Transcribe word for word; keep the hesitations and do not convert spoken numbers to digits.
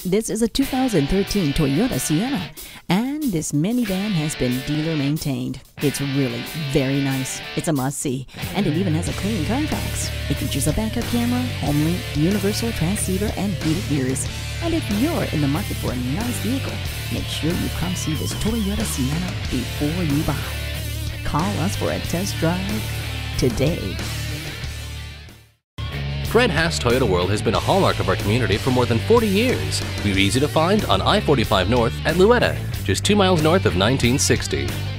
This is a two thousand thirteen Toyota Sienna, and this minivan has been dealer maintained. It's really very nice. It's a must-see, and it even has a clean Carfax. It features a backup camera, home link, universal transceiver, and heated mirrors. And if you're in the market for a nice vehicle, make sure you come see this Toyota Sienna before you buy. Call us for a test drive today. Fred Haas Toyota World has been a hallmark of our community for more than forty years. We're easy to find on I forty-five North at Louetta, just two miles north of nineteen sixty.